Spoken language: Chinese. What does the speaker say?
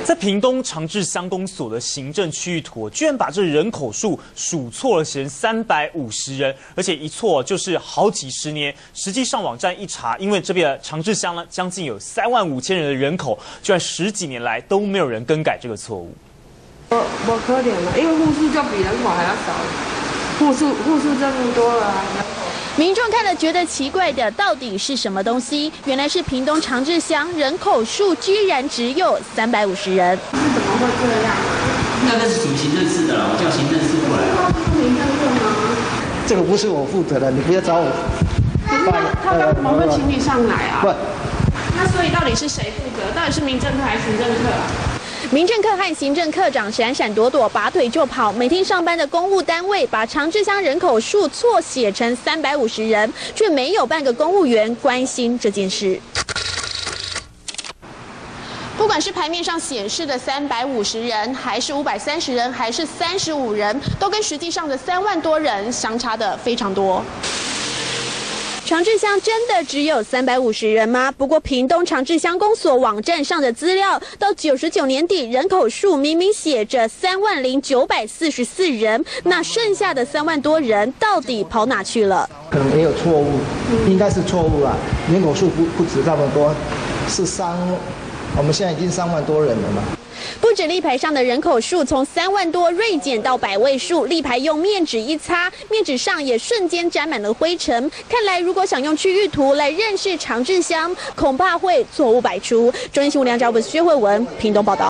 在屏东长治乡公所的行政区域图，居然把这人口数数错了，写成350人，而且一错就是好几十年。实际上网站一查，因为这边的长治乡呢，将近有35000人的人口，居然10几年来都没有人更改这个错误。 不可怜了，因为户数就比人口还要少，户数这么多了啊。 民众看了觉得奇怪的，到底是什么东西？原来是屏东长治乡人口数居然只有350人。 是怎么会这样？ 那是属于行政室的了，我叫行政室过来。 行政室吗？ 这个不是我负责的，你不要找我。 他为什么会请你上来啊？ 不， 那所以到底是谁负责？到底是民政课还是行政课啊？ 民政课和行政课长闪闪躲躲，拔腿就跑。每天上班的公务单位把长治乡人口数错写成350人，却没有半个公务员关心这件事。不管是牌面上显示的350人，还是530人，还是35人，都跟实际上的3万多人相差的非常多。 长治乡真的只有350人吗？不过屏东长治乡公所网站上的资料，到99年底人口数明明写着30944人，那剩下的3万多人到底跑哪去了？ 可能也有错误，应该是错误啊。人口数不止这么多，是我们现在已经3万多人了嘛。 不止立牌上的人口数从3万多锐减到100位数，立牌用面纸一擦，面纸上也瞬间沾满了灰尘。看来，如果想用区域图来认识长治乡，恐怕会错误百出。中央新闻梁家文、薛慧文，屏东报道。